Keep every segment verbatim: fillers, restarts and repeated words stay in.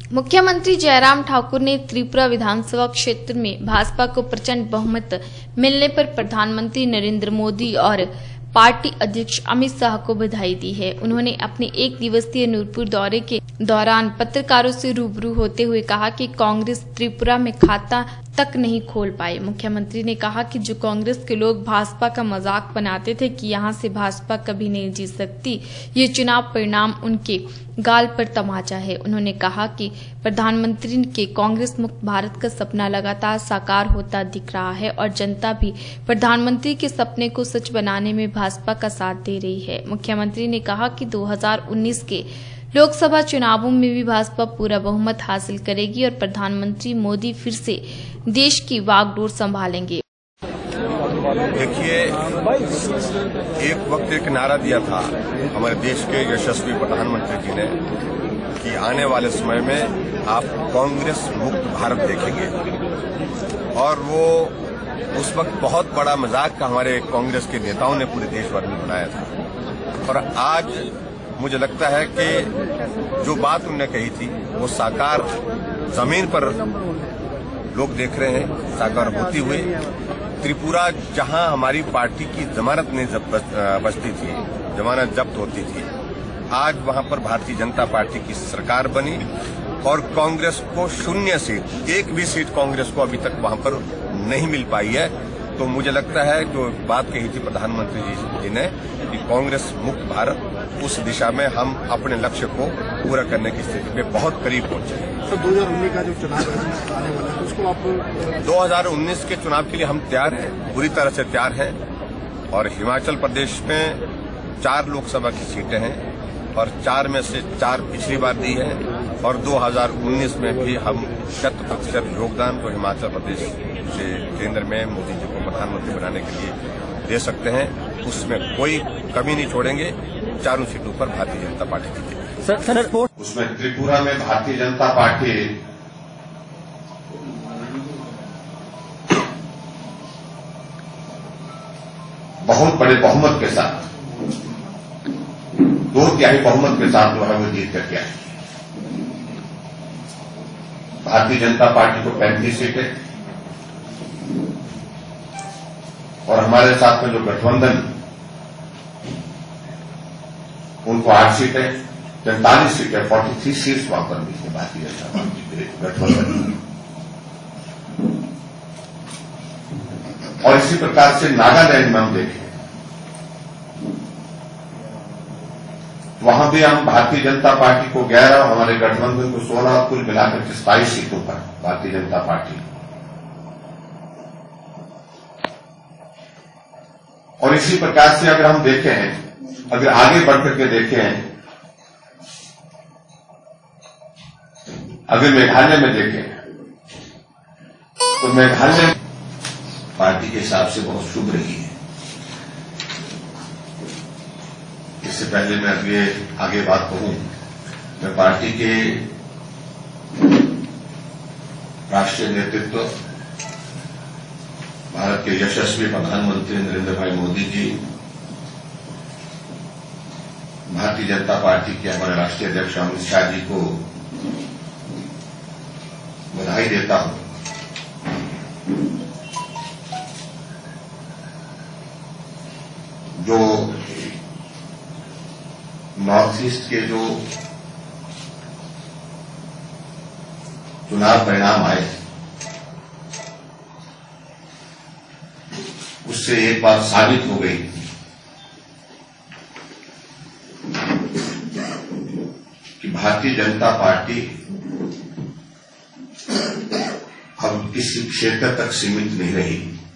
मुख्यमंत्री जयराम ठाकुर ने त्रिपुरा विधानसभा क्षेत्र में भाजपा को प्रचंड बहुमत मिलने पर प्रधानमंत्री नरेंद्र मोदी और पार्टी अध्यक्ष अमित शाह को बधाई दी है। उन्होंने अपने एक दिवसीय नूरपुर दौरे के दौरान पत्रकारों से रूबरू होते हुए कहा कि कांग्रेस त्रिपुरा में खाता तक नहीं खोल पाए। मुख्यमंत्री ने कहा कि जो कांग्रेस के लोग भाजपा का मजाक बनाते थे कि यहां से भाजपा कभी नहीं जीत सकती, ये चुनाव परिणाम उनके गाल पर तमाचा है। उन्होंने कहा कि प्रधानमंत्री के कांग्रेस मुक्त भारत का सपना लगातार साकार होता दिख रहा है और जनता भी प्रधानमंत्री के सपने को सच बनाने में भाजपा का साथ दे रही है। मुख्यमंत्री ने कहा कि दो हज़ार उन्नीस के लोकसभा चुनावों में भी भाजपा पूरा बहुमत हासिल करेगी और प्रधानमंत्री मोदी फिर से देश की वागडोर संभालेंगे। देखिए, एक वक्त एक नारा दिया था हमारे देश के यशस्वी प्रधानमंत्री जी ने कि आने वाले समय में आप कांग्रेस मुक्त भारत देखेंगे, और वो उस वक्त बहुत बड़ा मजाक का हमारे कांग्रेस के नेताओं ने पूरे देश भर में बनाया था। और आज मुझे लगता है कि जो बात उन्होंने कही थी वो साकार जमीन पर लोग देख रहे हैं, साकार होती हुई। त्रिपुरा जहां हमारी पार्टी की जमानत नहीं बचती थी, जमानत जब्त होती थी, आज वहां पर भारतीय जनता पार्टी की सरकार बनी और कांग्रेस को शून्य सीट, एक भी सीट कांग्रेस को अभी तक वहां पर नहीं मिल पाई है। तो मुझे लगता है जो बात कही थी प्रधानमंत्री जी ने कि कांग्रेस मुक्त भारत, उस दिशा में हम अपने लक्ष्य को पूरा करने की स्थिति में बहुत करीब पहुंचे हैं। तो दो हज़ार उन्नीस का जो चुनाव आने वाला है उसको आप दो हज़ार उन्नीस के चुनाव के लिए हम तैयार हैं, पूरी तरह से तैयार हैं। और हिमाचल प्रदेश में चार लोकसभा की सीटें हैं और चार में से चार पिछली बार दी है, और दो हज़ार उन्नीस में भी हम शत प्रतिशत योगदान को हिमाचल प्रदेश से केंद्र में मोदी जी को प्रधानमंत्री बनाने के लिए दे सकते हैं। उसमें कोई कमी नहीं छोड़ेंगे। चारों सीटों पर भारतीय जनता पार्टी जीतेगी। सर, सर, उसमें त्रिपुरा में भारतीय जनता पार्टी बहुत बड़े बहुमत के साथ, दो तिहाई बहुमत के साथ जो है वो जीत करके आई। भारतीय जनता पार्टी को पैंतीस सीटें और हमारे साथ में जो गठबंधन उनको आठ सीटें, तैंतालीस सीटें, फोर्टी थ्री सीट्स वहां पर मिली भारतीय जनता पार्टी के गठबंधन। और इसी प्रकार से नागालैंड में हम देखें, वहां भी हम भारतीय जनता पार्टी को ग्यारह, हमारे गठबंधन को सोलह, कुल मिलाकर के सताईस सीटों पर भारतीय जनता पार्टी। और इसी प्रकार से अगर हम देखें, अगर आगे बढ़कर के देखें, अगर मेघालय में देखें तो मेघालय पार्टी के हिसाब से बहुत शुभ रही है। इससे पहले मैं अगले आगे बात कहूं, मैं पार्टी के राष्ट्रीय नेतृत्व, भारत के यशस्वी प्रधानमंत्री नरेंद्र भाई मोदी जी, भारतीय जनता पार्टी के हमारे राष्ट्रीय अध्यक्ष अमित शाह जी को बधाई देता हूं। जो नॉर्थ ईस्ट के जो चुनाव परिणाम आए, उससे एक बात साबित हो गई कि भारतीय जनता पार्टी अब किसी क्षेत्र तक सीमित नहीं रही।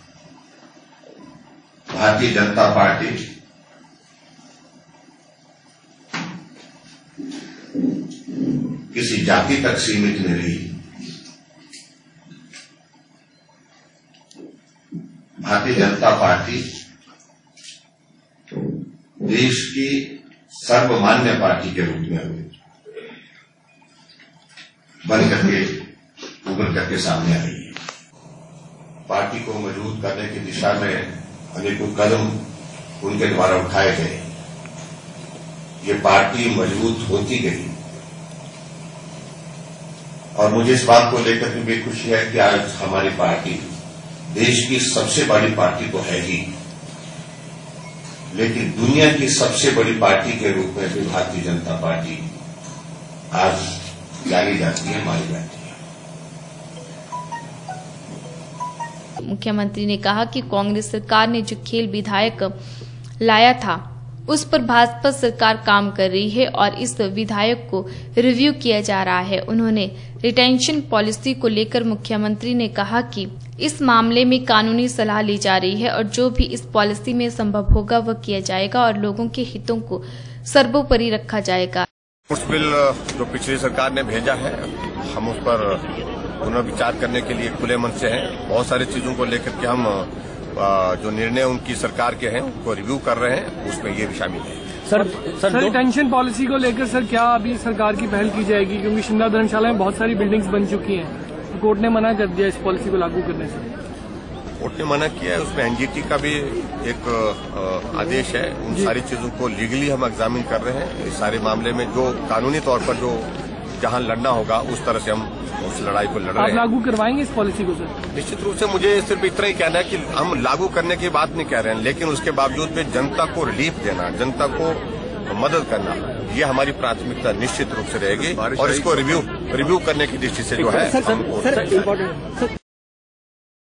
भारतीय जनता पार्टी किसी जाति तक सीमित नहीं रही। भारतीय जनता पार्टी देश की सर्वमान्य पार्टी के रूप में हुई, बन करके उभर करके सामने आई है। पार्टी को मजबूत करने की दिशा में अनेकों कदम उनके द्वारा उठाए गए। ये पार्टी मजबूत होती गई। और मुझे इस बात को लेकर के भी खुशी है कि आज हमारी पार्टी देश की सबसे बड़ी पार्टी तो है ही, लेकिन दुनिया की सबसे बड़ी पार्टी के रूप में भी भारतीय जनता पार्टी आज जानी जाती है, मानी जाती है। मुख्यमंत्री ने कहा कि कांग्रेस सरकार ने जो खेल विधायक लाया था उस पर भाजपा सरकार काम कर रही है और इस विधायक को रिव्यू किया जा रहा है। उन्होंने रिटेंशन पॉलिसी को लेकर मुख्यमंत्री ने कहा कि इस मामले में कानूनी सलाह ली जा रही है और जो भी इस पॉलिसी में संभव होगा वह किया जाएगा और लोगों के हितों को सर्वोपरि रखा जाएगा। उस बिल जो पिछली सरकार ने भेजा है, हम उस पर पुनर्विचार करने के लिए खुले मन से हैं। बहुत सारी चीजों को लेकर के हम जो निर्णय उनकी सरकार के हैं उनको रिव्यू कर रहे हैं, उसमें ये भी शामिल है। सर सर रिटेंशन पॉलिसी को लेकर सर क्या अभी सरकार की पहल की जाएगी, क्योंकि शिमला धर्मशाला में बहुत सारी बिल्डिंग्स बन चुकी हैं, कोर्ट ने मना कर दिया इस पॉलिसी को लागू करने से। कोर्ट ने मना किया है, उसमें एनजीटी का भी एक आदेश है। उन सारी चीजों को लीगली हम एग्जामिन कर रहे हैं। इस सारे मामले में जो कानूनी तौर पर जो जहां लड़ना होगा उस तरह से हम उस लड़ाई को लड़ रहे हैं। आप लागू करवाएंगे इस पॉलिसी को सर? निश्चित रूप से मुझे सिर्फ इतना ही कहना है कि हम लागू करने की बात नहीं कह रहे हैं, लेकिन उसके बावजूद भी जनता को रिलीफ देना, जनता को मदद करना, ये हमारी प्राथमिकता निश्चित रूप से रहेगी और इसको रिव्यू रिव्यू करने की दृष्टि से जो है हम